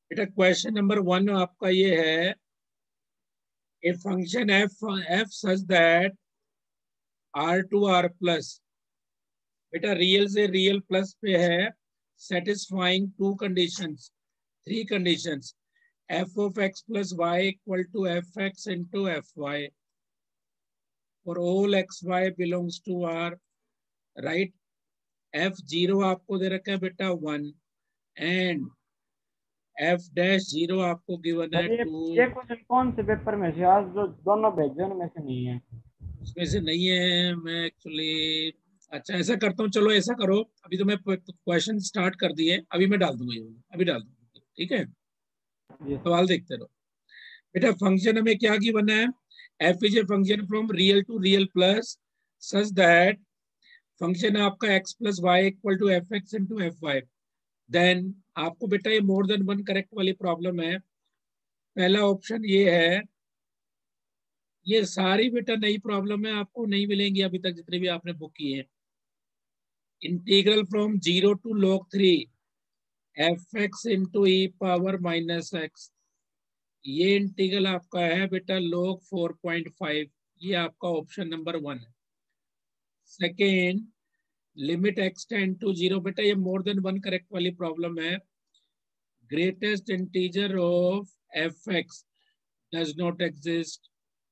बेटा question number 1 आपका ये है, a function f such that R to R plus, बेटा रियल से रियल प्लस पे है, satisfying two conditions, three conditions, f of x plus y equal to f x into F y for all x y belongs to R, right. F zero आपको दे रखा है बेटा 1 and f dash zero आपको given है sir 2। ये question कौन से पेपर में से आज जो दोनों भेजे उनमें से नहीं है? उसमें से नहीं है मैं एक्चुअली। अच्छा ऐसा करता हूँ, चलो ऐसा करो, अभी तो मैं क्वेश्चन स्टार्ट कर दिए, अभी मैं डाल दूंगा ये वाला, अभी डाल दूंगा, ठीक है। ये सवाल देखते रहो। बेटा फंक्शन हमें क्या की बना है, f is a function from real to real plus such that function आपका x plus y equal to f x into F y. Then आपको बेटा ये मोर देन वन करेक्ट वाली प्रॉब्लम है। पहला ऑप्शन ये है, ये सारी बेटा नई प्रॉब्लम है, आपको नहीं मिलेंगी अभी तक जितनी भी आपने बुक की है। Integral from 0 to log 3 F x into e power minus x, ये इंटीग्रल आपका है बेटा log 4.5, ये आपका ऑप्शन नंबर 1 है। Second, limit x tend to 0, बेटा ये मोर देन वन करेक्ट वाली प्रॉब्लम है। Greatest integer of F x does not exist.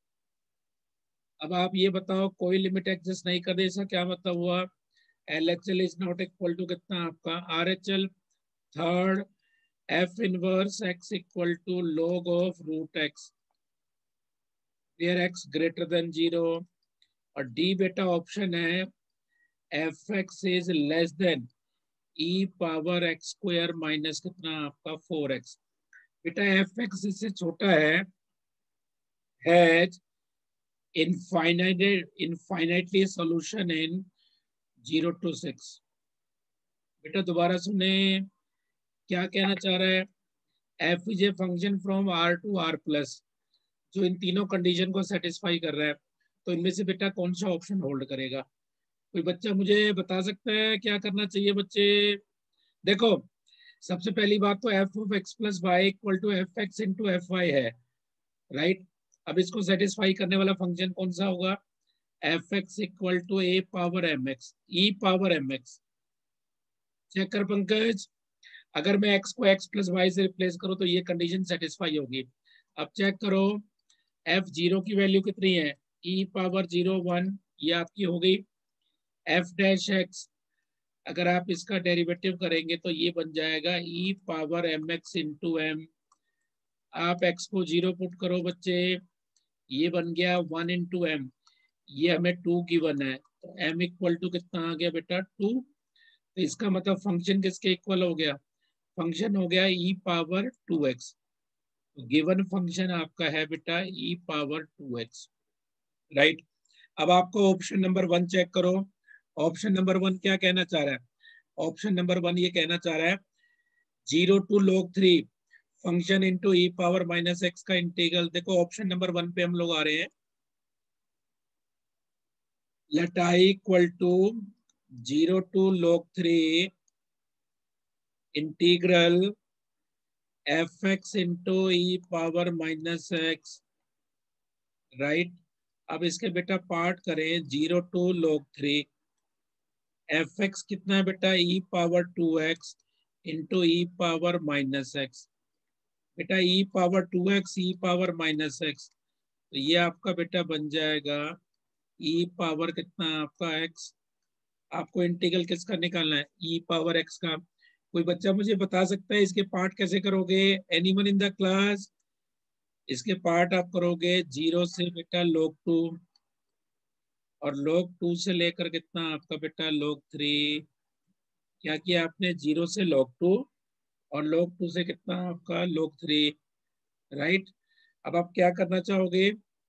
अब आप ये बताओ, कोई लिमिट एग्जिस्ट नहीं कर दे, इसका क्या मतलब हुआ? L H L is not equal to कितना आपका R H L. Third, f inverse x equal to log of root x where x greater than 0। और डी बेटा ऑप्शन है, F x is less than e power x square minus कितना आपका 4x। बेटा F x इससे छोटा है infinitely solution in 0 to 6। बेटा दोबारा सुने, क्या कहना चाह रहा है? F is a function from R to R plus, जो इन तीनों कंडीशन को सेटिस्फाई कर रहा है, तो इनमें से बेटा कौन सा ऑप्शन होल्ड करेगा? कोई बच्चा मुझे बता सकता है क्या करना चाहिए बच्चे? देखो, सबसे पहली बात तो f of x plus y equal to f x into F y है, राइट। अब इसको सेटिस्फाई करने वाला फंक्शन कौन सा होगा? F x equal to a power m x, e power m x. Check कर पंकज, अगर मैं x को x प्लस वाई से रिप्लेस करूं तो ये कंडीशन सेटिस्फाई होगी। अब चेक करो, एफ जीरो की वैल्यू कितनी है? ई पावर 0 1, ये आपकी हो गई। एफ डैश एक्स, अगर आप इसका डेरिवेटिव करेंगे तो ये बन जाएगा e power m x into m. आप एक्स को 0 पुट करो बच्चे, ये बन गया 1 इंटू एम, ये हमें 2 गिवन है, तो एम इक्वल टू कितना आ गया बेटा 2। तो इसका मतलब फंक्शन किसके इक्वल हो गया? फंक्शन हो गया ई पावर 2x। गिवन फंक्शन आपका है बेटा ई पावर 2x, राइट। अब आपको ऑप्शन नंबर 1 चेक करो। ऑप्शन नंबर 1 क्या कहना चाह रहा है? ऑप्शन नंबर 1 ये कहना चाह रहा है 0 to log 3 function into e power minus x का इंटीग्रल। देखो ऑप्शन नंबर 1 पे हम लोग आ रहे हैं, let I equal to 0 to log 3 integral f x into e power minus x, right. अब इसके बेटा पार्ट करें, 0 to log 3 एफ एक्स कितना है बेटा e power 2x into e power minus x. बेटा e power 2x e power minus x, तो ये आपका बेटा बन जाएगा ई पावर कितना आपका x। आपको इंटीग्रल किसका निकालना है? ई पावर x का। कोई बच्चा मुझे बता सकता है इसके पार्ट कैसे करोगे? Anyone in the class? इसके पार्ट आप करोगे 0 से बेटा log 2, और log 2 से लेकर कितना आपका बेटा log 3। क्या किया आपने? 0 से log 2 और log 2 से कितना आपका log 3, राइट। अब आप क्या करना चाहोगे?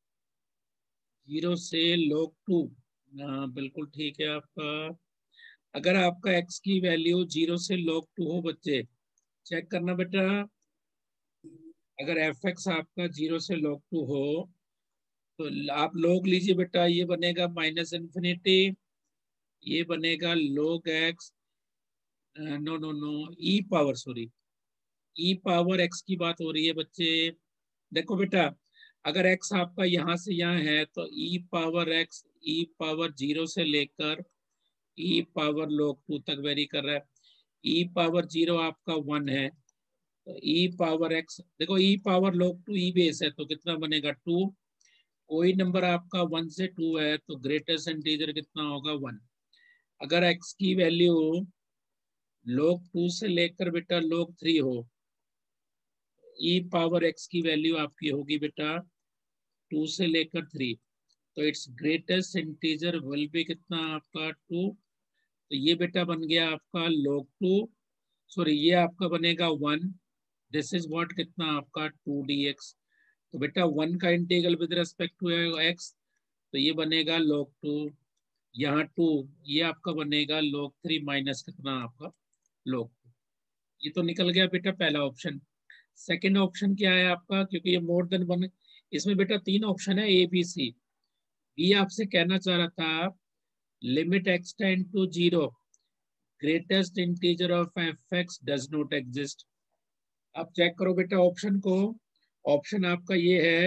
0 से log 2, हाँ बिल्कुल ठीक है आपका। अगर आपका x की वैल्यू 0 से log 2 हो बच्चे, चेक करना बेटा, अगर एफ एक्स आपका 0 से log 2 हो तो आप log लीजिए बेटा, ये बनेगा माइनस इन्फिनिटी, ये बनेगा log x, no no no, e power sorry, e power x की बात हो रही है बच्चे। देखो बेटा, अगर एक्स आपका यहाँ से यहाँ है तो e power x e power 0 से लेकर ई पावर log 2 तक वेरी कर रहा है। ई पावर 0 आपका 1 है, तो ई पावर एक्स, देखो e power log 2 e base है तो कितना बनेगा 2। कोई नंबर आपका 1 से 2 है तो ग्रेटेस्ट इंटीजर कितना होगा 1। अगर एक्स की वैल्यू log 2 से लेकर बेटा log 3 हो, ई पावर एक्स की वैल्यू आपकी होगी बेटा 2 से लेकर 3, तो it's greatest integer will be कितना आपका 2। तो ये बेटा बन गया आपका log 2, सॉरी ये आपका बनेगा 1। दिस इज व्हाट कितना आपका 2 dx। तो बेटा 1 का integral with respect to x, तो ये बनेगा log 2, यहाँ 2, ये आपका बनेगा log 3 माइनस कितना आपका log 2। ये तो निकल गया बेटा पहला ऑप्शन। सेकंड ऑप्शन क्या है आपका, क्योंकि ये मोर देन 1, इसमें बेटा 3 ऑप्शन है ए बी सी। बी आपसे कहना चाह रहा था limit x tend to 0, greatest integer of F x does not exist. आप चेक करो बेटा ऑप्शन को, ऑप्शन आपका ये है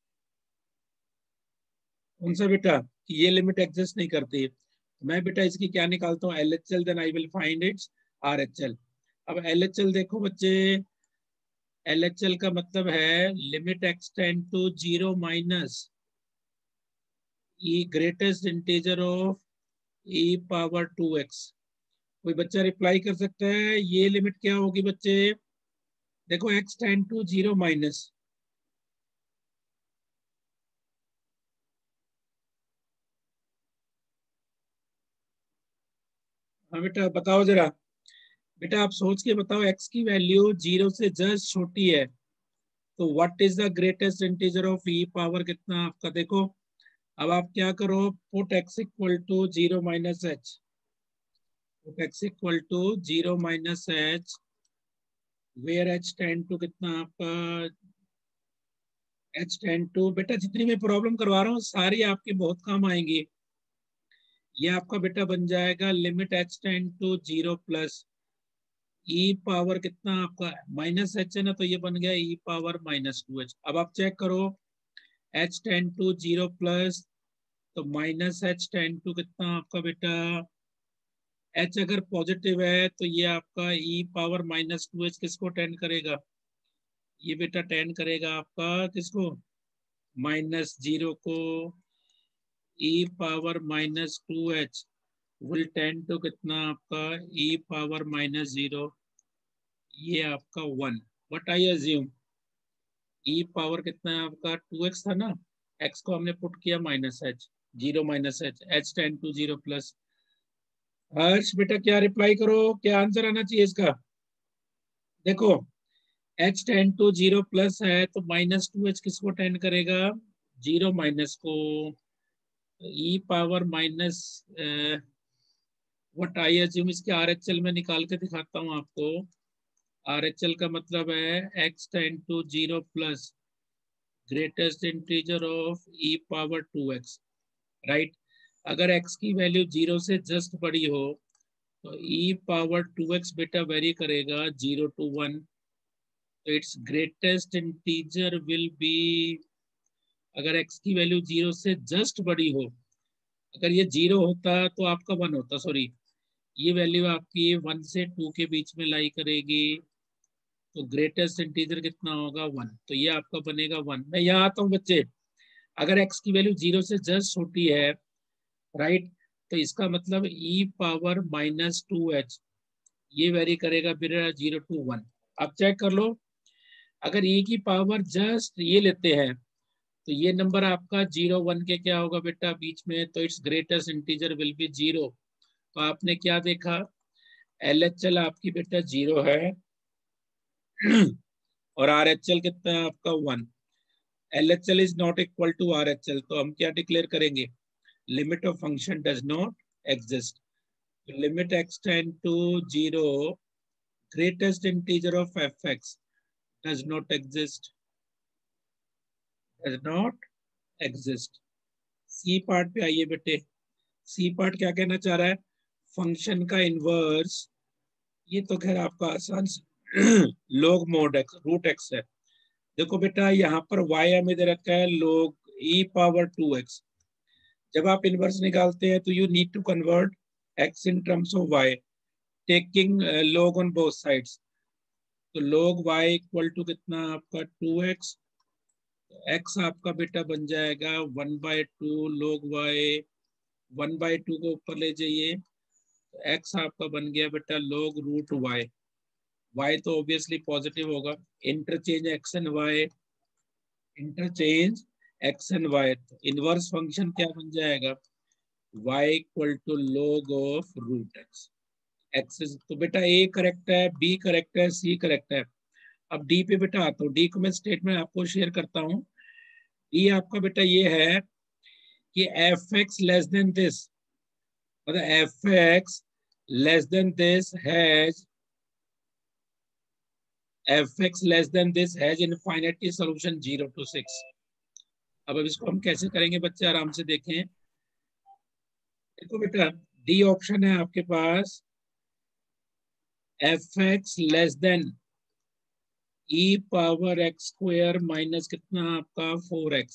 कौन सा बेटा, कि ये लिमिट एग्जिस्ट नहीं करती। मैं बेटा इसकी क्या निकालता हूँ, L H L, then I will find its R H L. अब एल एच एल देखो बच्चे, एल एच एल का मतलब है limit x tend to 0 minus e greatest integer of e power 2x। कोई बच्चा रिप्लाई कर सकता है ये लिमिट क्या होगी बच्चे। देखो एक्स टेंड टू 0 माइनस, हाँ बेटा बताओ जरा, बेटा आप सोच के बताओ, एक्स की वैल्यू 0 से जस्ट छोटी है तो what is the greatest integer of e power कितना आपका। देखो अब आप क्या करो, put x equal to 0 minus h, put x equal to 0 minus h, where h tend to कितना आपका, एच टेंड टू, बेटा जितनी मैं प्रॉब्लम करवा रहा हूँ सारी आपके बहुत काम आएंगी। ये आपका बेटा बन जाएगा limit h tend to 0 plus e power कितना आपका माइनस एच है ना, तो ये बन गया ई पावर -2h। अब आप चेक करो एच टेन टू 0 प्लस, तो माइनस एच टेन टू कितना आपका बेटा, एच अगर पॉजिटिव है तो ये आपका ई पावर -2h किसको टेंड करेगा, ये बेटा टेंड करेगा आपका किसको, -0 को। E power -2h will tend to कितना आपका ई पावर -0, ये आपका 1। What I assume, e power कितना है आपका 2x था ना, x को हमने पुट किया -h, 0 minus h, h tend to 0 plus. Harsh बेटा क्या रिप्लाई करो, क्या आंसर आना चाहिए इसका। देखो h टेन टू 0 प्लस है तो -2h किसको टेंड करेगा, 0 माइनस को। E power minus what I assume, इसके आरएचएल में निकाल के दिखाता हूँ आपको। आरएचएल का मतलब है x tend to 0 plus greatest integer of e power 2x, right. अगर x की वैल्यू 0 से जस्ट बड़ी हो तो ई पावर 2x बेटा वेरी करेगा 0 to 1, तो it's greatest integer will be, अगर x की वैल्यू 0 से जस्ट बड़ी हो, अगर ये 0 होता तो आपका 1 होता, सॉरी ये वैल्यू आपकी 1 से 2 के बीच में लाई करेगी, तो ग्रेटेस्ट इंटीजर कितना होगा 1, तो ये आपका बनेगा 1। मैं यहाँ आता हूँ बच्चे, अगर x की वैल्यू 0 से जस्ट छोटी है, राइट, तो इसका मतलब ई पावर -2h ये वेरी करेगा फिर 0 to 1। अब चेक कर लो, अगर e की पावर जस्ट ये लेते हैं तो ये नंबर आपका 0 1 के क्या होगा बेटा बीच में, तो it's greatest integer will be 0। तो आपने क्या देखा, LHL आपकी बेटा 0 है और RHL कितना है आपका 1। LHL is not equal to RHL, तो हम क्या डिक्लेयर करेंगे, limit of function does not exist. Limit x tend to 0, greatest integer of fx does not exist, does not exist। C part पे आइए बेटे, सी पार्ट क्या कहना चाह रहा है, फंक्शन का इनवर्स, ये तो खैर आपका आसान log mod x root x है। देखो बेटा यहाँ पर y हमें दे रखा है log e पावर 2x। जब आप इनवर्स निकालते हैं तो you need to convert x in terms of y, taking log on both sides. तो log y इक्वल टू कितना आपका 2x, x आपका बेटा बन जाएगा 1/2 log y, 1/2 को ऊपर ले जाइए तो x आपका बन गया बेटा log रूट y। y तो ऑब्वियसली पॉजिटिव होगा, interchange x and y, interchange x and y। Inverse function क्या बन जाएगा, y equal to log of root x। एक्सेस तो बेटा ए करेक्ट है, बी करेक्ट है, सी करेक्ट है। अब डी पे बेटा आता हूँ, डी को मैं स्टेटमेंट आपको शेयर करता हूँ। डी आपका बेटा ये है कि F x less than this, मतलब f x less than this has, f x less than this has infinity solution 0 to 6। अब इसको हम कैसे करेंगे बच्चे, आराम से देखें। देखो बेटा डी ऑप्शन है आपके पास, f x less than e power x square minus कितना आपका 4x।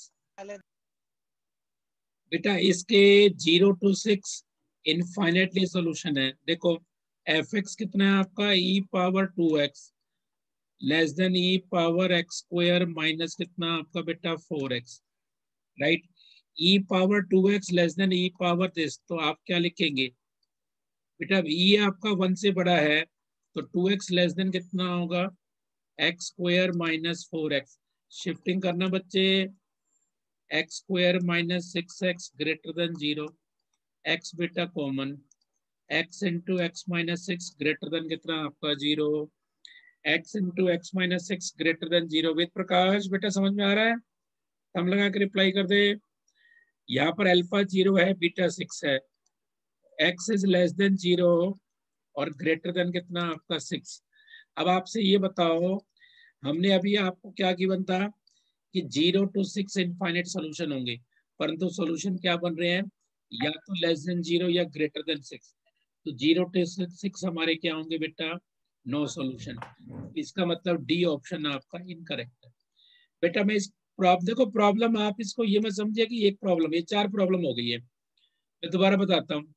बेटा इसके 0 to 6 इनफाइनेटली सॉल्यूशन है। देखो एफ एक्स कितना है आपका e power 2x less than e power x square minus कितना आपका बेटा 4x, right. e power 2x less than e power this, तो आप क्या लिखेंगे बेटा, e आपका 1 से बड़ा है तो 2x लेस देन कितना होगा x square minus 4x। Shifting करना बच्चे, x square minus 6x greater than 0, x बेटा common, x into x minus 6 greater than कितना आपका 0, x into x minus 6 greater than 0। Ved Prakash बेटा समझ में आ रहा है, हम लगा के रिप्लाई कर दे। यहाँ पर अल्फा 0 है, बीटा 6 है, एक्स इज लेस देन 0 और ग्रेटर देन कितना आपका 6। अब आपसे ये बताओ, हमने अभी आपको क्या गिवन था कि 0 to 6 इनफाइनाइट सॉल्यूशन होंगे, परंतु सॉल्यूशन क्या बन रहे हैं, या तो लेस देन 0 या ग्रेटर देन 6। तो 0 to 6 हमारे क्या होंगे बेटा, नो सॉल्यूशन। इसका मतलब डी ऑप्शन आपका इनकरेक्ट है। बेटा मैं इस देखो प्रॉब्लम आप इसको ये मत समझिए कि एक प्रॉब्लम, ये 4 प्रॉब्लम हो गई है। मैं दोबारा बताता हूँ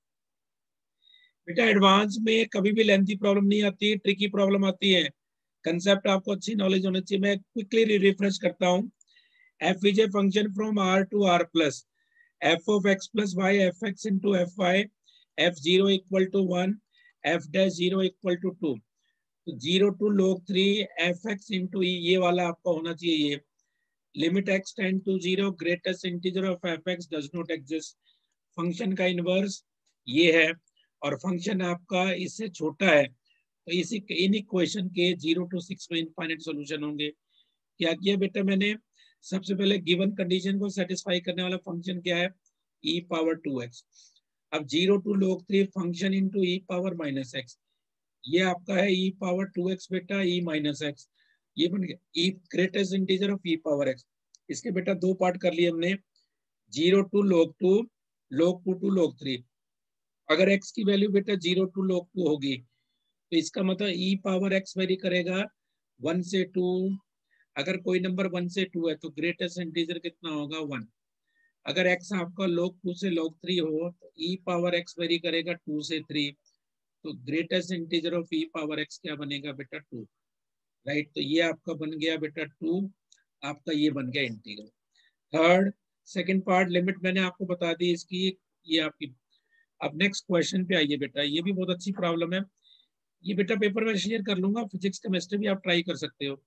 बेटा, एडवांस में कभी भी लेंथी प्रॉब्लम नहीं आती, ट्रिकी प्रॉब्लम आती है। कंसेप्ट आपको अच्छी नॉलेज होनी चाहिए। मैं क्विकली रिफ्रेश करता हूँ। F is a function from R to R plus F of x plus Y F x into F Y, F 0 equal to 1, F dash 0 equal to 2। तो 0 to log 3 F x into ये वाला आपका होना चाहिए, ये limit x tend to 0 greatest integer of F x does not exist. Function का inverse ये है और फंक्शन आपका इससे छोटा है, तो इसी इन इक्वेशन के 0 to 6 में इनफाइनाइट सॉल्यूशन होंगे। क्या किया बेटा मैंने, सबसे पहले गिवन कंडीशन को सेटिस्फाई करने वाला फंक्शन क्या है, e पावर 2x। अब 0 to log 3 function into e power minus x, ये आपका है e पावर 2x बेटा e माइनस एक्स, ये बन गया e greatest integer of e power x। इसके बेटा दो पार्ट कर लिए हमने, 0 to log 2, log 2 to log 3। अगर x की वैल्यू बेटा 0 to log 2 होगी तो इसका मतलब e पावर x वेरी करेगा 1 से 2। अगर कोई नंबर 1 से 2 है तो ग्रेटेस्ट इंटीजर कितना होगा 1। अगर x आपका log 2 से log 3 हो तो e पावर x वेरी करेगा 2 से 3, तो greatest integer of e power x क्या बनेगा बेटा 2, राइट। तो ये आपका बन गया बेटा 2, आपका ये बन गया integral. Third second part limit मैंने आपको बता दी इसकी, ये आपकी। अब नेक्स्ट क्वेश्चन पे आइए बेटा, ये भी बहुत अच्छी प्रॉब्लम है, ये बेटा पेपर में शेयर कर लूंगा, फिजिक्स केमिस्ट्री भी आप ट्राई कर सकते हो।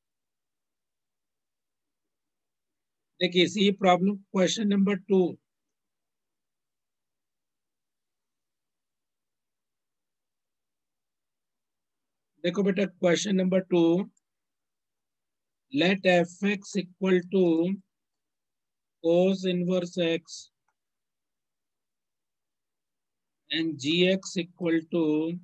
देखिए इसी प्रॉब्लम क्वेश्चन नंबर 2, देखो बेटा question number 2, let F x equal to cos inverse X and G X equal to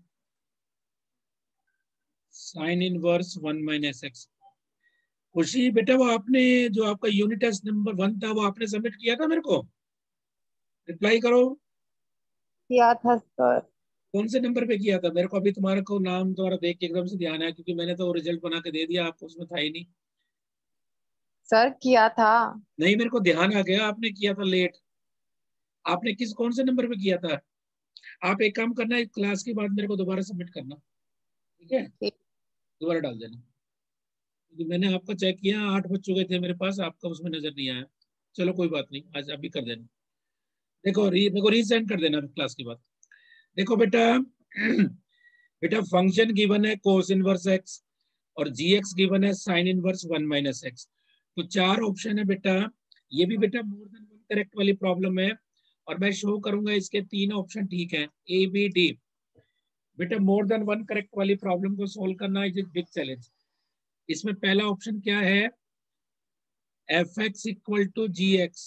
sine inverse 1 minus X. Khushi बेटा वो आपने जो आपका यूनिट टेस्ट नंबर 1 था वो आपने सबमिट किया था मेरे को, रिप्लाई करो। किया था सर। कौन से नंबर पे किया था? मेरे को अभी तुम्हारा को नाम तुम्हारा देख के एकदम से ध्यान आया, क्योंकि मैंने तो रिजल्ट बना के दे दिया आपको, उसमें था ही नहीं। सर किया था। नहीं, मेरे को ध्यान आ गया आपने किया था लेट। आपने किस कौन से नंबर पे किया था? आप एक काम करना, एक क्लास के बाद मेरे को दोबारा सबमिट करना, ठीक है? ठीक। दोबारा डाल देना, क्योंकि मैंने आपका चेक किया, 8 बज चुके थे मेरे पास, आपका उसमें नजर नहीं आया। चलो कोई बात नहीं, आज अभी कर देना। देखो मेरे को रीसेंड कर देना क्लास के बाद। देखो बेटा बेटा फंक्शन गिवन है कोस इनवर्स एक्स, और जी एक्स गिवन है साइन इनवर्स 1 - एक्स। तो 4 ऑप्शन है बेटा। ये भी बेटा मोर देन वन करेक्ट वाली प्रॉब्लम है, और मैं शो करूंगा इसके 3 ऑप्शन ठीक है, ए बी डी। बेटा मोर देन वन करेक्ट वाली प्रॉब्लम को सोल्व करना इज बिग चैलेंज। इसमें पहला ऑप्शन क्या है? F x equal to G X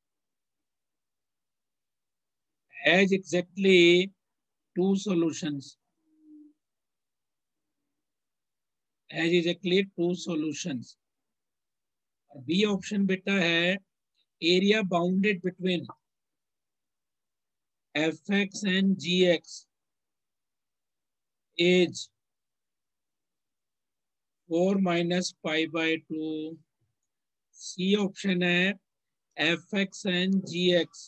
has exactly 2 solutions, has exactly 2 solutions। B option बेटा है area bounded between F X and G X is 4 - π/2। C option है F X and G X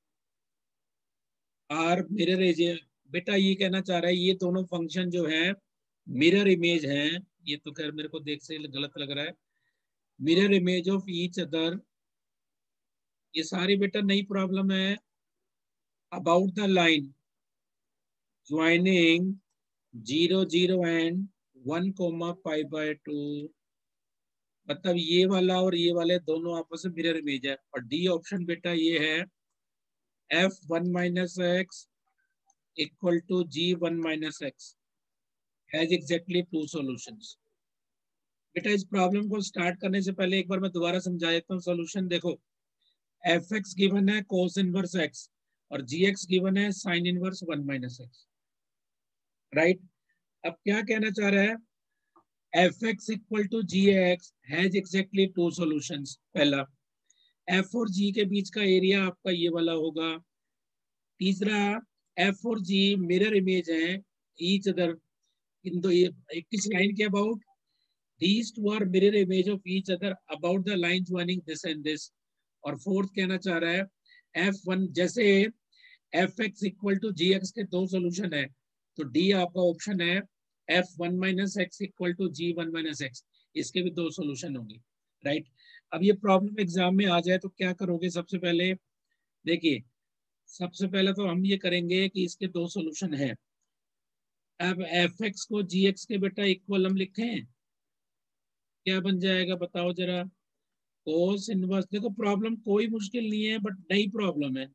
are mirror image. बेटा ये कहना चाह रहा है ये दोनों फंक्शन जो है मिरर इमेज हैं। ये तो खैर मेरे को देख से गलत लग रहा है, mirror image of each other. ये सारी बेटा नई प्रॉब्लम है about the line joining 0 0 and 1, π/2। मतलब ये वाला और ये वाले दोनों आपस में मिरर इमेज है। और डी ऑप्शन बेटा ये है f1 - x equal to g1 - x has exactly 2 solutions। बेटा इस प्रॉब्लम को स्टार्ट करने से पहले एक बार मैं दोबारा समझा देता हूँ सोल्यूशन। देखो एफ एक्स गिवन है कोस इनवर्स एक्स, और जी एक्स गिवन है साइन इनवर्स 1 - x, राइट? अब क्या कहना चाह रहा है? F x equal to G X has exactly 2 solutions। पहला, एफ और जी के बीच का एरिया आपका ये वाला होगा। तीसरा, एफ और जी मिरर इमेज है ईच अदर इन दो, ये किस लाइन के about? These two are mirror image of each other about the line joining this and this। और फोर्थ कहना चाह रहा है F1, जैसे F x equal to G X के 2 सोल्यूशन है, तो डी आपका ऑप्शन है f1 - x equal to g1 - x, इसके भी 2 सोल्यूशन होंगे, राइट? अब ये प्रॉब्लम एग्जाम में आ जाए तो क्या करोगे? सबसे पहले देखिए, सबसे पहले तो हम ये करेंगे कि इसके 2 सोल्यूशन है। अब एफ एक्स को जी एक्स के बेटा इक्वल हम लिखें, क्या बन जाएगा बताओ जरा? कोस इनवर्स, देखो प्रॉब्लम कोई मुश्किल नहीं है, बट नई प्रॉब्लम है।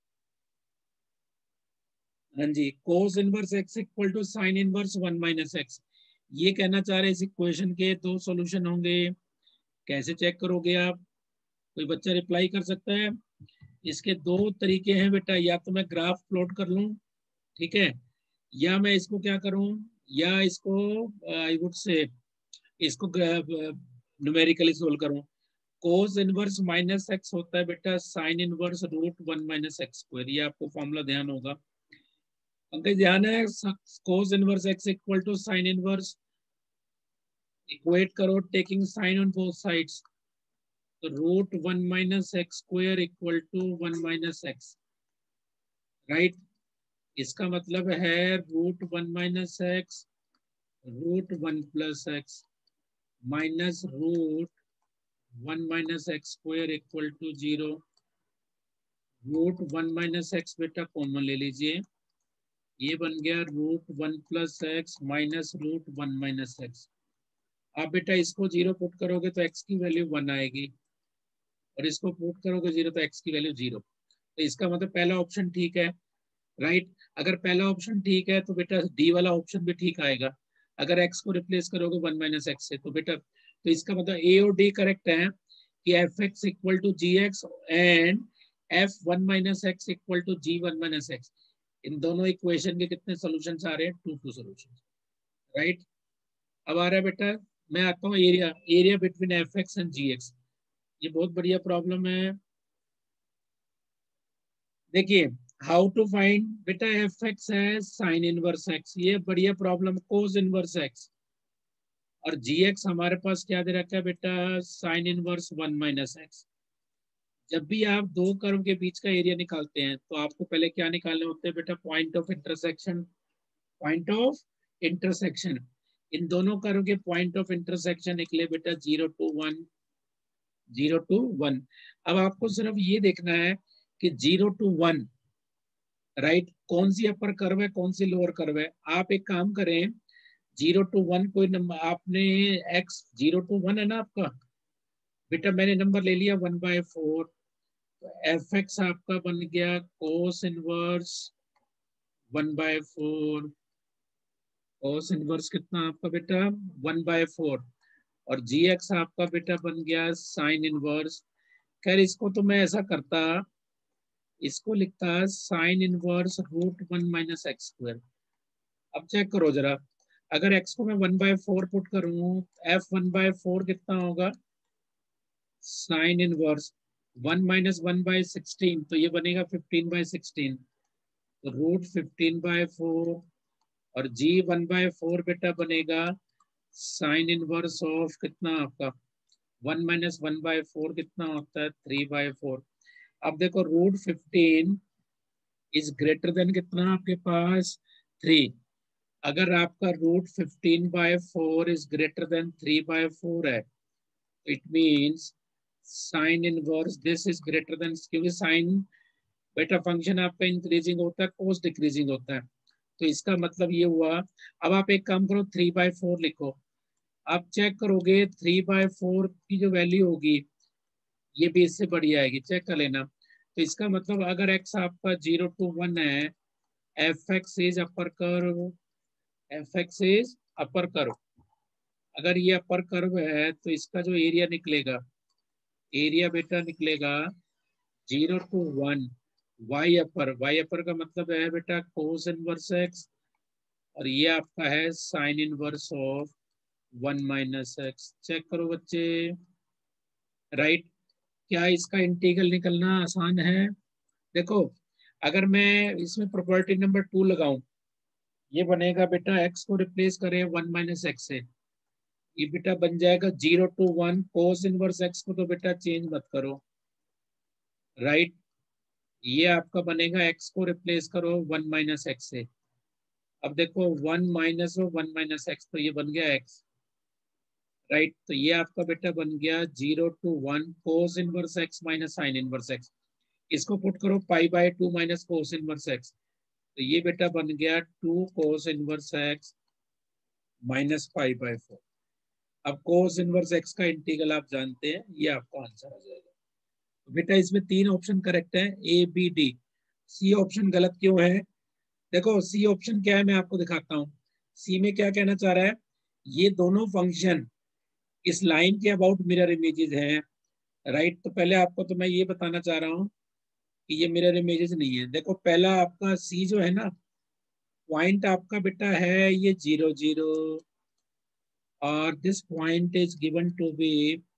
हाँ जी, cos inverse x equal to sine inverse 1 - x। ये कहना चाह रहे हैं इस इक्वेशन के 2 सॉल्यूशन होंगे। कैसे चेक करोगे आप? कोई बच्चा रिप्लाई कर सकता है? इसके 2 तरीके हैं बेटा, या तो मैं ग्राफ प्लॉट कर लूं, ठीक है, या मैं इसको क्या करूं, या इसको आई वुड से इसको न्यूमेरिकली सोल्व करूं। कोस इनवर्स -x होता है बेटा साइन इनवर्स √1 - x²। ये आपको फॉर्मूला ध्यान होगा, पंकज ध्यान है। Cos inverse x equal to sine inverse, equate करो taking sine on both sides, तो √1 - x² equal to 1 - x, right? इसका मतलब है √1 - x √1 + x minus √1 - x² equal to 0। √1 - x बेटा कॉमन ले लीजिए, ये बन गया √1 + x माइनस √1 - x। आप बेटा इसको 0 पुट करोगे तो x की वैल्यू 1 आएगी, और इसको पुट करोगे 0 तो x की वैल्यू 0। तो इसका मतलब पहला ऑप्शन ठीक है, राइट? अगर पहला ऑप्शन ठीक है तो बेटा डी वाला ऑप्शन भी ठीक आएगा। अगर x को रिप्लेस करोगे 1 - x से, तो बेटा तो इसका मतलब ए और डी करेक्ट है कि F x equal to G X and f1 - x equal to g1 - x। इन दोनों इक्वेशन के कितने सॉल्यूशंस आ रहे हैं? 2 सॉल्यूशंस, राइट? अब आ रहा है बेटा, मैं आता हूँ area, area between F X and G X. ये बहुत बढ़िया प्रॉब्लम है। देखिए हाउ टू फाइंड बेटा एफ एक्स है साइन इनवर्स एक्स, ये बढ़िया प्रॉब्लम, कोस इनवर्स एक्स, और जी एक्स हमारे पास क्या दे रखा है बेटा, साइन इनवर्स 1 - एक्स। जब भी आप दो कर्व के बीच का एरिया निकालते हैं तो आपको पहले क्या निकालने होते हैं बेटा, point of intersection. Point of intersection, इन दोनों कर्व के पॉइंट ऑफ इंटरसेक्शन निकले बेटा 0 to 1, 0 to 1। अब आपको सिर्फ ये देखना है कि 0 to 1, राइट, कौन सी अपर कर्व है कौन सी लोअर कर्व है। आप एक काम करें, 0 to 1 कोई नंबर आपने, x 0 to 1 है ना आपका बेटा, मैंने नंबर ले लिया 1/4, तो एफ एक्स आपका बन गया कोस इनवर्स 1/4। कोस इनवर्स कितना आपका बेटा 1/4, और जी एक्स आपका बेटा बन गया साइन इनवर्स। खैर इसको तो मैं ऐसा करता, इसको लिखता साइन इनवर्स √1 - x²। अब चेक करो जरा, अगर x को मैं 1/4 पुट करूं, f 1/4 कितना होगा, साइन इनवर्स 1 - 1/16, तो ये बनेगा 15/16, तो √15/4, और g 1/4 बेटा बनेगा साइन इनवर्स ऑफ कितना आपका 1 - 1/4 कितना होता है 3/4। अब देखो √15 इज ग्रेटर देन कितना आपके पास 3। अगर आपका √15/4 इज ग्रेटर देन 3/4 है, it means sine inverse this is greater than, क्योंकि साइन बेटा फंक्शन आपका इंक्रीजिंग होता है, कोस डिक्रीजिंग होता है, तो इसका मतलब ये हुआ। अब आप एक काम करो 3/4 लिखो, आप चेक करोगे 3/4 की जो वैल्यू होगी ये भी इससे बड़ी आएगी, चेक कर लेना। तो इसका मतलब अगर x आपका 0 to 1 है, F x is upper curve, F x is upper curve, अगर ये अपर कर्व है तो इसका जो एरिया निकलेगा, एरिया बेटा निकलेगा 0 to 1 वाई अपर का मतलब है बेटा कोस इनवर्स एक्स, और ये आपका है sine inverse of 1 - x। Check करो बच्चे, राइट, क्या इसका इंटीग्रल निकलना आसान है। देखो अगर मैं इसमें प्रॉपर्टी नंबर 2 लगाऊं, ये बनेगा बेटा x को रिप्लेस करें 1 - x से, ये बेटा बन जाएगा 0 to 1 कोस इनवर्स x को तो बेटा चेंज मत करो, राइट, ये आपका बनेगा x को रिप्लेस करो 1 - x से। अब देखो 1 - 1 - x, तो ये बन गया x, राइट, तो ये आपका बेटा बन गया 0 to 1 cos inverse x minus sine inverse x। इसको पुट करो π/2 माइनस कोस इनवर्स x, तो ये बेटा बन गया 2 कोस इनवर्स x माइनस π/4। अब कोस इनवर्स x का इंटीग्रल आप जानते हैं, ये आपका आंसर आ जाएगा। तो बेटा इसमें 3 ऑप्शन करेक्ट है, A B D. C option गलत क्यों है, देखो सी ऑप्शन क्या है मैं आपको दिखाता हूँ। सी में क्या कहना चाह रहा है, ये दोनों फंक्शन इस लाइन के अबाउट मिरर इमेजेस हैं, राइट। तो पहले आपको तो मैं ये बताना चाह रहा हूँ कि ये मिरर इमेजेस नहीं है। देखो पहला आपका सी जो है ना, पॉइंट आपका बेटा है ये 0 0, और this point is given to be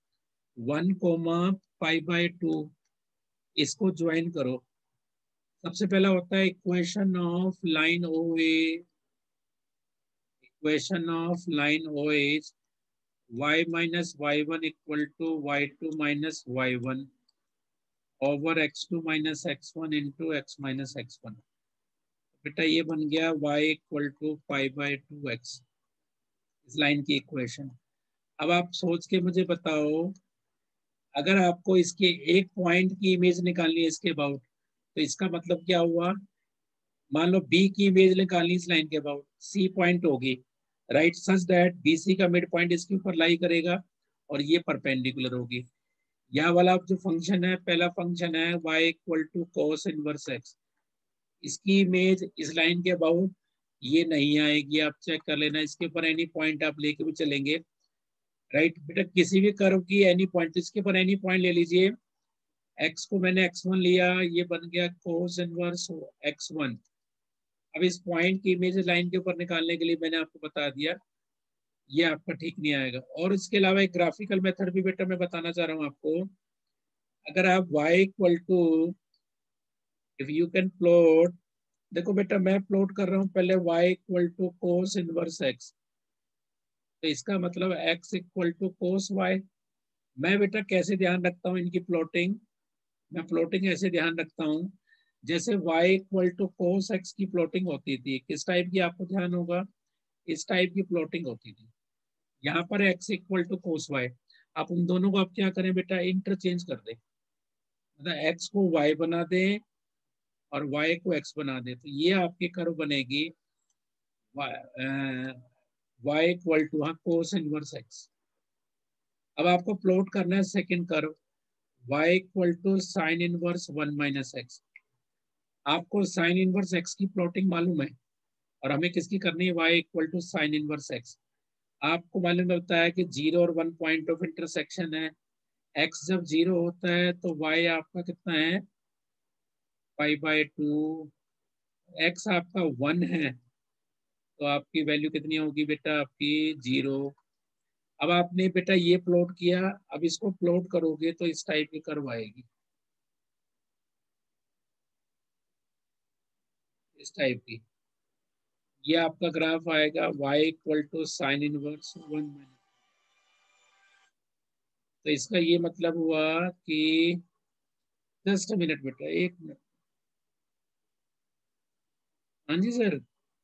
1, π/2। इसको ज्वाइन करो। सबसे पहला होता है equation of line O A, equation of line O is y - y1 = y2 - y1 over x2 - x1 into x - x1। बेटा ये बन गया y = π/2x, इस लाइन की इक्वेशन। अब आप सोच के मुझे बताओ, अगर आपको इसके एक पॉइंट की इमेज निकालनी है इसके अबाउट, तो इसका मतलब क्या हुआ, मान लो बी की इमेज निकालनी इस लाइन के अबाउट, सी पॉइंट होगी, राइट, सच दैट बीसी का मिड पॉइंट इसके ऊपर लाई करेगा और ये परपेंडिकुलर होगी। यह वाला जो फंक्शन है, पहला फंक्शन है y = cos इनवर्स x, इसकी इमेज इस लाइन के अबाउट ये नहीं आएगी, आप चेक कर लेना। इसके ऊपर एनी पॉइंट आप लेके भी चलेंगे, राइट बेटा, किसी भी कर्व की एनी पॉइंट, इसके ऊपर एनी पॉइंट ले लीजिए। x को मैंने x1 लिया, ये बन गया cos इनवर्स x1। अब इस पॉइंट की इमेज लाइन के ऊपर निकालने के लिए मैंने आपको बता दिया, ये आपका ठीक नहीं आएगा। और इसके अलावा एक ग्राफिकल मेथड भी बेटा मैं बताना चाह रहा हूँ आपको। अगर आप y = if you can plot, देखो बेटा मैं प्लॉट कर रहा हूँ पहले y equal to cos inverse x, तो इसका मतलब x equal to cos y। मैं बेटा कैसे ध्यान रखता हूँ इनकी प्लॉटिंग, मैं प्लॉटिंग ऐसे ध्यान रखता हूँ जैसे y equal to cos x की प्लॉटिंग होती थी, किस टाइप की आपको ध्यान होगा, इस टाइप की प्लॉटिंग होती थी। यहाँ पर x equal to cos y, आप उन दोनों को आप क्या करें बेटा, इंटरचेंज कर दें, मतलब x को y बना दें और y को x बना दें, तो ये आपकी कर्व बनेगी y इक्वल टू हाँ कोस इनवर्स x। अब आपको प्लॉट करना है second curve y equal to sine inverse 1 minus X. आपको साइन इनवर्स x की प्लॉटिंग मालूम है और हमें किसकी करनी है, y equal to sine inverse x। आपको मालूम होता है कि 0 और 1 पॉइंट ऑफ इंटरसेक्शन है, x जब 0 होता है तो y आपका कितना है, π/2, x आपका 1 है तो आपकी वैल्यू कितनी होगी बेटा, आपकी 0। अब आपने बेटा ये प्लॉट किया, अब इसको प्लॉट करोगे तो इस टाइप की कर्व आएगी, इस टाइप की, ये आपका ग्राफ आएगा y equal to sine inverse 1 minus. तो इसका ये मतलब हुआ कि, जस्ट मिनट बेटा, एक मिनट, हाँ जी सर।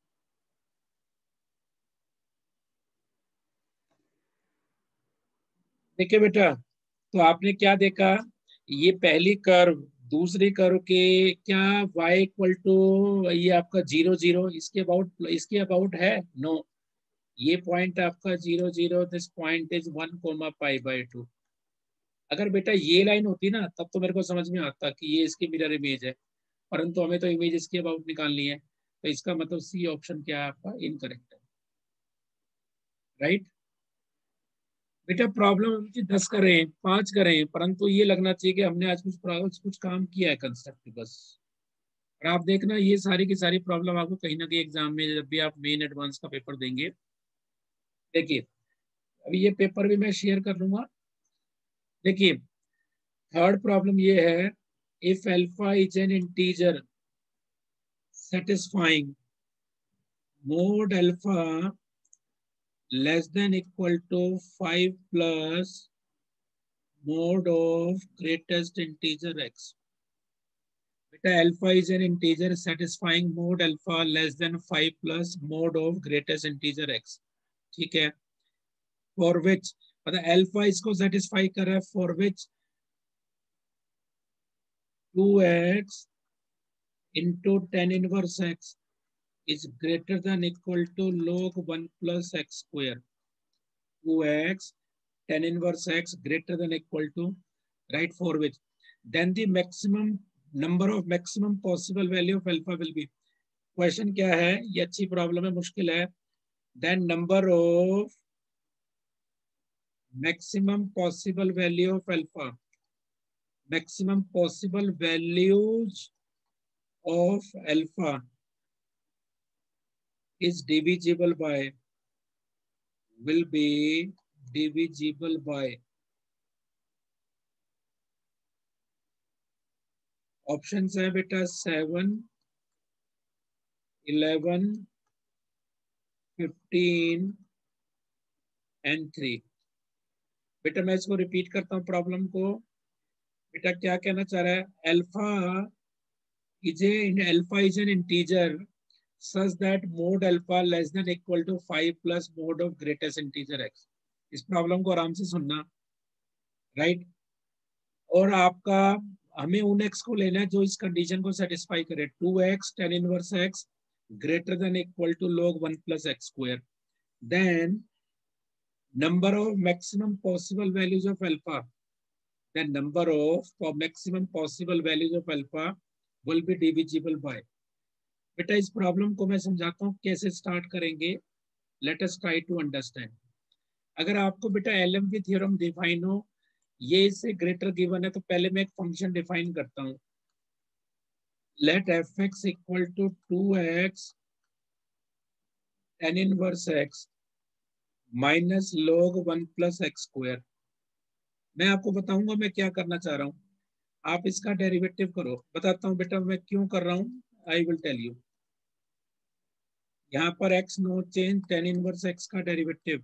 देखिए बेटा, तो आपने क्या देखा, ये पहली कर्व दूसरी कर्व के क्या y इक्वल टू, ये आपका 0 0 इसके अबाउट है, नो, ये पॉइंट आपका 0 0, दिस पॉइंट इज 1, π/2। अगर बेटा ये लाइन होती ना तब तो मेरे को समझ में आता कि ये इसकी मिरर इमेज है, परंतु हमें तो इमेज इसके अबाउट निकालनी है, तो इसका मतलब सी ऑप्शन क्या है आपका, इनकरेक्ट है, राइट। बेटा प्रॉब्लम हम 10 करें 5 करें, परंतु ये लगना चाहिए कि हमने आज कुछ काम किया है कंस्ट्रक्टिव बस। और आप देखना ये सारी की सारी प्रॉब्लम आपको कहीं ना कहीं एग्जाम में जब भी आप मेन एडवांस का पेपर देंगे, देखिए अभी ये पेपर भी मैं शेयर कर लूंगा। देखिए थर्ड प्रॉब्लम ये है, if alpha is an integer satisfying mod alpha less than equal to 5 plus mod of greatest integer x। Beta alpha is an integer satisfying mod alpha less than 5 plus mod of greatest integer x, ठीक है। For which मतलब alpha इसको satisfy कर रहा है, for which 2x into tan inverse x is greater than equal to log 1 plus x square। 2x tan inverse x greater than equal to, right, for which then the maximum number of maximum possible value of alpha will be। Question क्या है, ये अच्छी problem है, मुश्किल है। then number of maximum possible value of alpha, maximum possible values of alpha is divisible by, will be divisible by option है बेटा 7, 11, 15 and 3। बेटा मैं इसको रिपीट करता हूँ प्रॉब्लम को। बेटा क्या कहना चाह रहा है, alpha is an integer such that mod alpha less than equal to 5 plus mod of greatest integer x। इस प्रॉब्लम को आराम से सुनना, राइट। और आपका हमें उन x को लेना है जो इस कंडीशन को सेटिस्फाई करे, 2x tan inverse x greater than equal to log 1 plus x square, then number of maximum possible values of alpha, then number of maximum possible values of alpha will be divisible by। बेटा इस problem को मैं समझाता हूँ कैसे start करेंगे, let us try to understand. अगर आपको बेटा एलएमपी थ्योरम डिफाइन हो, ये इससे ग्रेटर गिवन है, तो पहले मैं एक फंक्शन डिफाइन करता हूँ, let F x equal to 2x tan inverse x minus log 1 plus x square. मैं आपको बताऊंगा मैं क्या करना चाह रहा हूँ। आप इसका डेरिवेटिव करो। बताता हूँ बेटा मैं क्यों कर रहा हूँ, आई विल टेल यू। यहाँ पर x no change, tan inverse x का derivative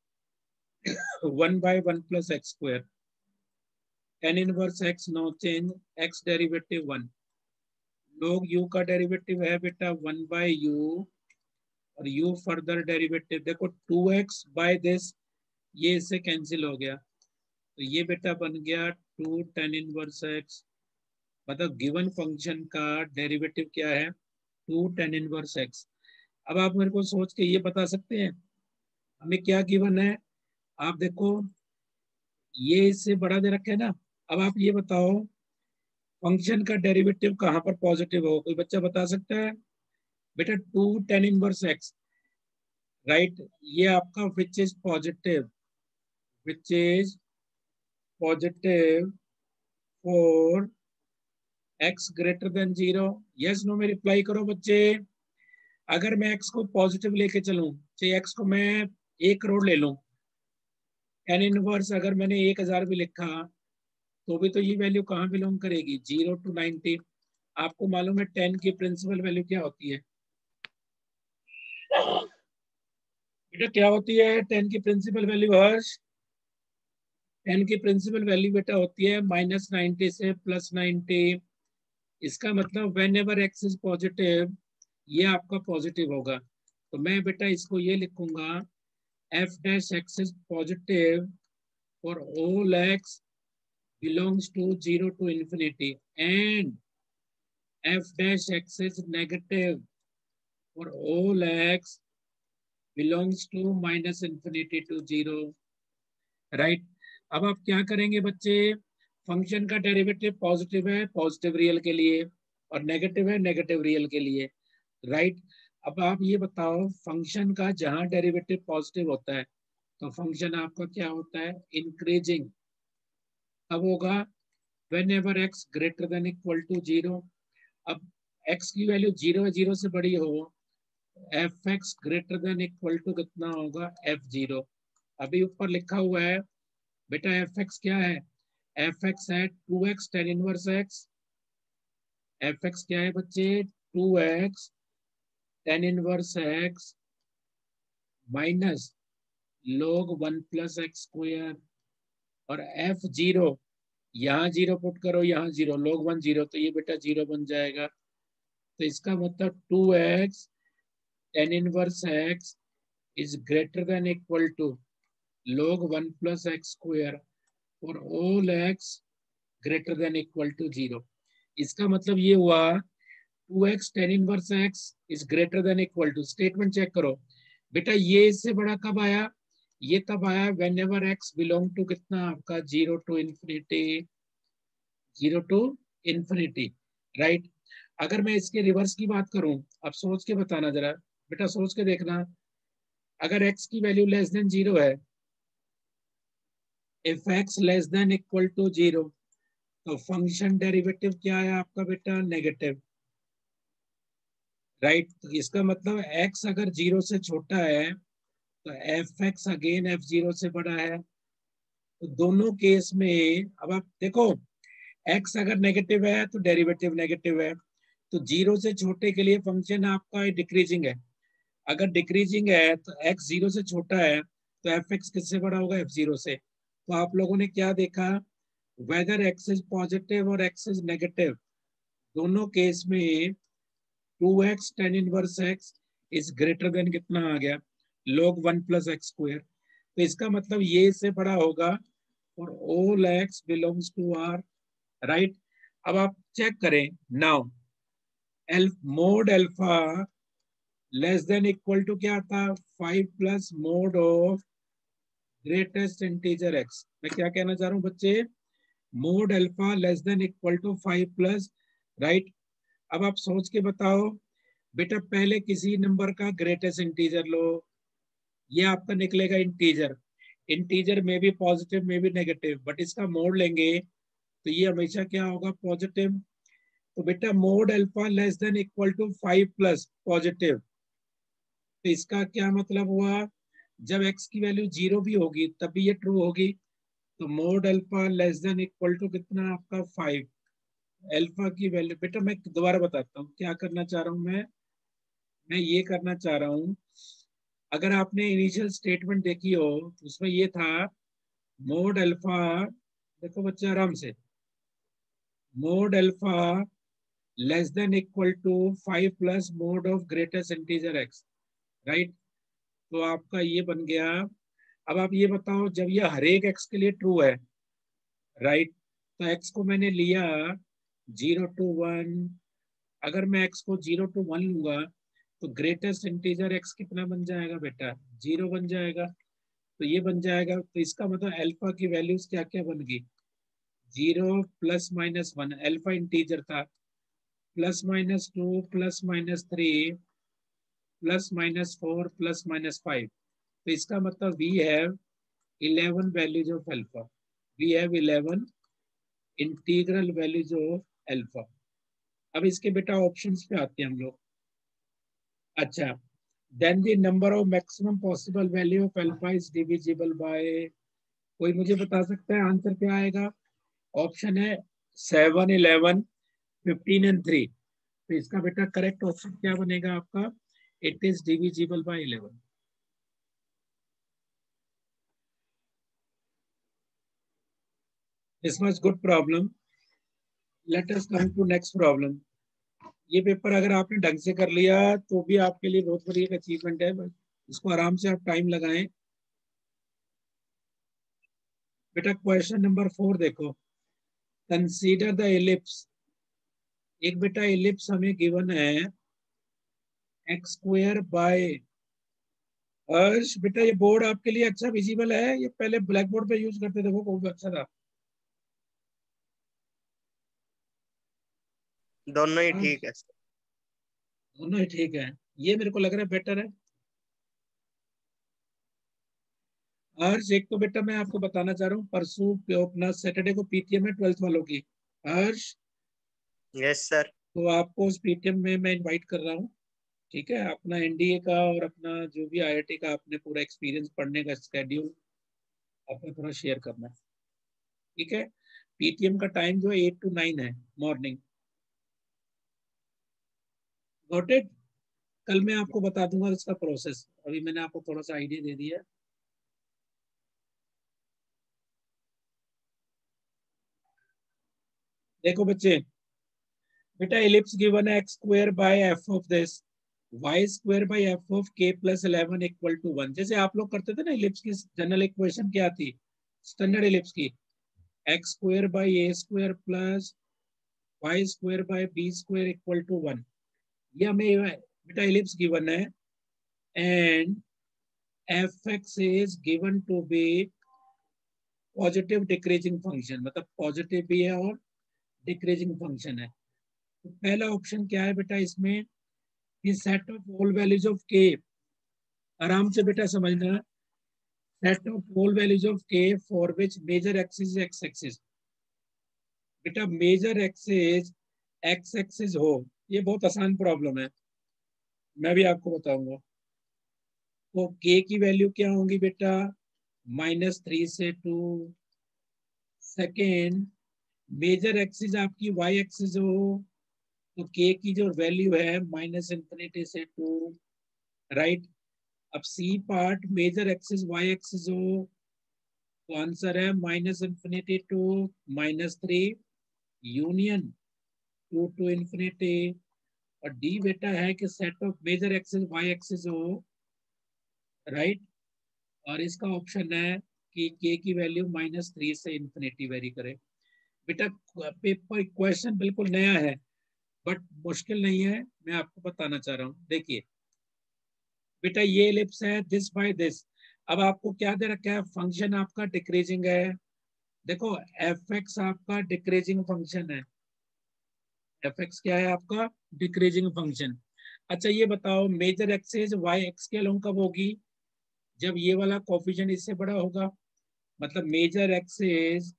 1/1 plus X square, tan inverse x no change, x derivative 1, log u का डेरिवेटिव है बेटा 1/u, और u फर्दर डेरिवेटिव देखो 2x बाय दिस, ये इससे कैंसिल हो गया, तो ये बेटा बन गया 2 tan इनवर्स x। मतलब गिवन फंक्शन का डेरिवेटिव क्या है, 2 tan इनवर्स x। अब आप मेरे को सोच के ये बता सकते हैं हमें क्या गिवन है। आप देखो ये इससे बड़ा दे रखे है ना। अब आप ये बताओ फंक्शन का डेरिवेटिव कहाँ पर पॉजिटिव हो, कोई बच्चा बता सकता है बेटा? 2 tan इनवर्स x, राइट, ये आपका which is positive, which is positive for x greater than 0। Yes no में रिप्लाई करो बच्चे। अगर मैं x को पॉजिटिव लेके चलूं, चाहे x को मैं 1 करोड़ ले लूं, tan इनवर्स अगर मैंने 1000 भी लिखा तो भी तो ये वैल्यू कहाँ बिलोंग करेगी, 0 to 90। आपको मालूम है 10 की प्रिंसिपल वैल्यू क्या होती है बेटा? क्या होती है 10 की प्रिंसिपल वैल्यू हर्ष? 10 की प्रिंसिपल वैल्यू बेटा होती है -90 से +90। इसका मतलब whenever X is positive, ये आपका पॉजिटिव होगा। तो मैं बेटा इसको ये लिखूंगा F dash X is positive for all X belongs to 0 to infinity, and f dash x is negative for all x belongs to -infinity to 0, right. अब आप क्या करेंगे बच्चे, फंक्शन का डेरिवेटिव पॉजिटिव है पॉजिटिव रियल के लिए, और नेगेटिव है नेगेटिव रियल के लिए, राइट। अब आप ये बताओ फंक्शन का जहां डेरिवेटिव पॉजिटिव होता है तो फंक्शन आपका क्या होता है, इंक्रीजिंग। अब होगा whenever X greater than equal to 0। अब x की वैल्यू 0 0 से बड़ी हो, F X greater than equal to कितना होगा, f0। अभी ऊपर लिखा हुआ है बेटा एफ एक्स क्या है, एफ एक्स है 2x tan inverse x। F x क्या है बच्चे, 2x tan inverse x minus log 1 plus X square, और f0 यहाँ 0 पुट करो, यहाँ 0, log 1 0, तो ये बेटा 0 बन जाएगा। तो इसका मतलब 2x tan inverse x is greater than equal to log 1 plus x square for all x greater than equal to 0। इसका मतलब ये हुआ 2x tan inverse x is greater than equal to, statement check करो बेटा, ये इससे बड़ा कब आया, ये तब आया whenever x belong to कितना आपका 0 to infinity, 0 to infinity, right. अगर मैं इसके रिवर्स की बात करूं, अब सोच के बताना जरा बेटा, सोच के देखना, अगर x की वैल्यू लेस देन 0 है, if x less than equal to 0, तो फंक्शन डेरिवेटिव क्या है आपका बेटा, नेगेटिव, राइट। तो इसका मतलब x अगर 0 से छोटा है तो एफ एक्स अगेन f0 से बड़ा है। तो दोनों केस में अब आप देखो x अगर नेगेटिव है तो डेरिवेटिव नेगेटिव है, तो 0 से छोटे के लिए फंक्शन आपका डिक्रीजिंग है। अगर डिक्रीजिंग है तो x 0 से छोटा है तो एफ एक्स किससे बड़ा होगा, f0 से। तो आप लोगों ने क्या देखा, वेदर x इज पॉजिटिव और x इज नेगेटिव, दोनों केस में 2x tan inverse x is greater than कितना आ गया, log 1 प्लस एक्स स्क्वायर। तो इसका मतलब ये से बड़ा होगा और all x belongs to R, right. अब आप चेक करें now, mod alpha less than equal to क्या था, 5 plus mod of greatest integer x। मैं क्या कहना चाह रहा हूँ बच्चे, mod alpha less than equal to 5 plus, right. अब आप सोच के बताओ बेटा, पहले किसी नंबर का ग्रेटेस्ट इंटीजर लो, ये आपका निकलेगा इंटीजर, इंटीजर में भी पॉजिटिव में भी नेगेटिव, बट इसका मोड लेंगे तो ये हमेशा क्या होगा, पॉजिटिव। तो बेटा mod alpha less than equal to 5 plus positive, तो इसका क्या मतलब हुआ, जब x की वैल्यू 0 भी होगी तब भी ये ट्रू होगी। तो mod alpha less than equal to कितना आपका 5, तो इसका मतलब ये हुआ 2x tan inverse x is greater than equal to 0, तो mod alpha less than equal to 5 plus positive, तो इसका मतलब ये ट्रू होगी। अल्फा की वैल्यू, बेटा मैं दोबारा बताता हूँ क्या करना चाह रहा हूँ मैं ये करना चाह रहा हूँ, अगर आपने इनिशियल स्टेटमेंट देखी हो तो उसमें ये था मोड अल्फा, देखो बच्चे आराम से, mod alpha less than equal to 5 plus mod of greatest integer x, right. तो आपका ये बन गया। अब आप ये बताओ, जब ये हर एक एक्स के लिए ट्रू है, राइट, तो एक्स को मैंने लिया 0 to 1, अगर मैं एक्स को 0 to 1 लूंगा तो ग्रेटेस्ट इंटीजर एक्स कितना बन जाएगा बेटा, 0 बन जाएगा। तो ये बन जाएगा, तो इसका मतलब अल्फा की वैल्यूज क्या क्या बन गई, 0 ± 1, अल्फा इंटीजर था, +-2 +-3 +-4 +-5। तो इसका मतलब we have 11 values of alpha, we have 11 integral values of alpha. अब इसके बेटा ऑप्शंस पे आते हैं हम लोग। अच्छा, then the number of maximum possible value of alpha is divisible by, कोई मुझे बता सकता है आंसर क्या आएगा? ऑप्शन है 7, 11, 15 एंड 3। तो इसका बेटा करेक्ट ऑप्शन क्या बनेगा आपका? It is divisible by 11। This was good problem. Let us come to next problem. ये पेपर अगर आपने ढंग से कर लिया तो भी आपके लिए बहुत बड़ी एक अचीवमेंट है, बस इसको आराम से आप टाइम लगाएं। बेटा क्वेश्चन नंबर 4 देखो, कंसीडर द एलिप्स। एक बेटा एलिप्स हमें गिवन है x² बाय, अर्श बेटा ये बोर्ड आपके लिए अच्छा विजिबल है? ये पहले ब्लैक बोर्ड पे यूज करते थे, वो बहुत अच्छा था। दोनों ही हाँ, ठीक है। दोनों ही ठीक है, ये मेरे को लग रहा है बेटर है। हर्ष एक तो बेटा मैं आपको बताना चाह रहा हूँ, परसों अपना सैटरडे को पीटीएम है 12th वालों की। Harsh, yes sir. तो आपको उस पीटीएम में मैं इनवाइट कर रहा हूँ, ठीक है? अपना एनडीए का और अपना जो भी आईआईटी का आपने पूरा एक्सपीरियंस पढ़ने का स्केड्यूल अपना थोड़ा शेयर करना है, ठीक है? पीटीएम का टाइम जो है 8 to 9 है मॉर्निंग। Got it? कल मैं आपको बता दूंगा इसका प्रोसेस, अभी मैंने आपको थोड़ा सा आइडिया दे दिया है। देखो बच्चे, बेटा एलिप्स गिवन है x² by f of this y² by f of k + 11 = 1। जैसे आप लोग करते थे ना, एलिप्स की जनरल इक्वेशन क्या थी स्टैंडर्ड एलिप्स की, x² bye a² plus y² bye b² = 1। ये हमें बेटा एलिप्स गिवन है and fx is given to be positive decreasing function, मतलब पॉजिटिव भी है और डिक्रीजिंग फंक्शन है। तो पहला ऑप्शन क्या है बेटा इसमें, कि set of all values of के, आराम से बेटा समझना, set of all values of के for which major axis x axis, बेटा मेजर एक्सिस एक्स एक्सिस हो। ये बहुत आसान प्रॉब्लम है, मैं भी आपको बताऊंगा। तो के की वैल्यू क्या होंगी बेटा, -3 से 2। सेकेंड, मेजर एक्सिस आपकी वाई एक्सिस हो तो के की जो वैल्यू है -∞ से 2, राइट। अब C part, major axis y axis हो तो आंसर है -∞ to -3 यूनियन 2 to ∞। और डी बेटा है कि set of major axis y axis हो, राइट। और इसका ऑप्शन है कि के की वैल्यू -3 से ∞ वेरी करे। बेटा पेपर क्वेश्चन बिल्कुल नया है बट मुश्किल नहीं है, मैं आपको बताना चाह रहा हूँ। देखिए बेटा ये एलिप्स है दिस बाय दिस, अब आपको क्या दे रखा है, फंक्शन आपका डिक्रीजिंग है। देखो एफ एक्स आपका डिक्रीजिंग फंक्शन है, एफ एक्स क्या है आपका, डिक्रीजिंग फंक्शन। अच्छा ये बताओ मेजर एक्सिस वाई एक्स के अलोंग कब होगी, जब ये वाला कोफिशिएंट इससे बड़ा होगा, मतलब मेजर एक्सिस,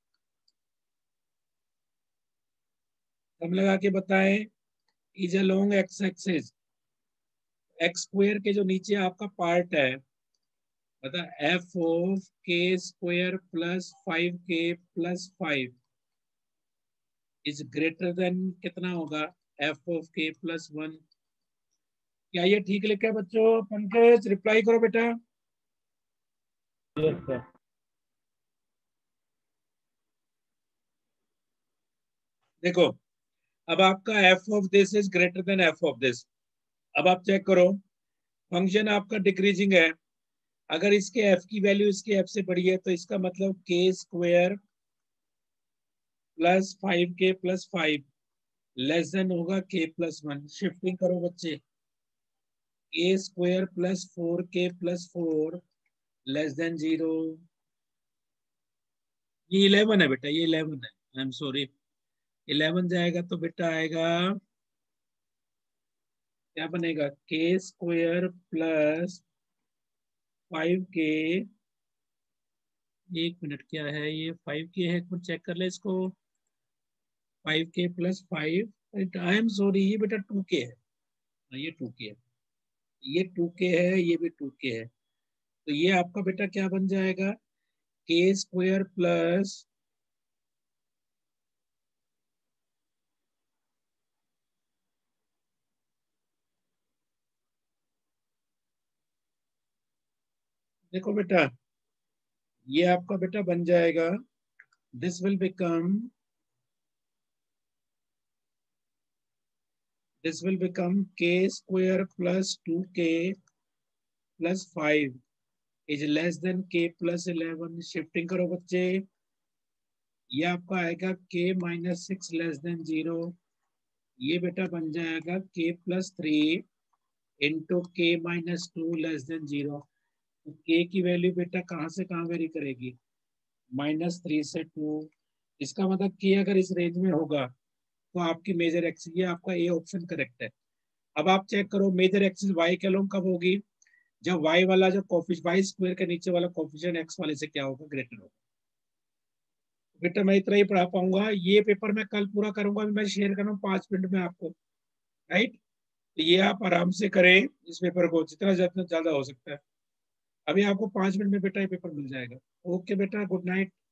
हम लगा के बताएं, is along x axis, x² के जो नीचे आपका पार्ट है, मतलब f of k² + 5k + 5, is greater than कितना होगा, एफ ऑफ के प्लस 1। क्या ये ठीक लिखा है बच्चों? पंकज रिप्लाई करो बेटा। Yes sir. देखो अब आपका f of this is greater than f of this. अब आप चेक करो, फंक्शन आपका डिक्रीजिंग है, अगर इसके एफ की वैल्यू इसके एफ से बड़ी है तो इसका मतलब k square plus 5k plus 5 less than होगा k प्लस 1। शिफ्टिंग करो बच्चे, k square plus 4k plus 4 less than 0। ये 11 है बेटा, ये 11 है, आई एम सॉरी। 11 जाएगा तो बेटा आएगा, क्या बनेगा, के स्क्वायर प्लस 5k। एक मिनट, क्या है ये, 5k है, कुछ चेक कर ले इसको। 5k plus 5, I am sorry, ये बेटा 2k है। ये 2k है, ये 2k है, ये भी 2k है। तो ये आपका बेटा क्या बन जाएगा, के स्क्वायर प्लस देखो बेटा, ये आपका बेटा बन जाएगा, this will become k square plus 2k plus 5 is less than k plus 11। Shifting करो बच्चे, ये आपका आएगा k minus 6 less than 0। ये बेटा बन जाएगा k plus 3 into k minus 2 less than 0। तो k की वैल्यू बेटा कहाँ से कहाँ वेरी करेगी, -3 से 2। इसका मतलब k अगर इस रेंज में होगा तो आपकी मेजर एक्सिस, ये आपका ए ऑप्शन करेक्ट है। अब आप चेक करो मेजर एक्सिस y के अलोंग कब होगी, जब y वाला जो कोफिशिएंट y स्क्वायर के नीचे वाला कोफिशिएंट x वाले से क्या होगा, ग्रेटर होगा। बेटा मैं इतना ही पढ़ा पाऊंगा, ये पेपर मैं कल पूरा करूंगा, अभी मैं शेयर कर रहा हूँ 5 मिनट में आपको, राइट। तो ये आप आराम से करें इस पेपर को जितना ज्यादा हो सकता है। अभी आपको 5 मिनट में बेटा ये पेपर मिल जाएगा। ओके बेटा, गुड नाइट।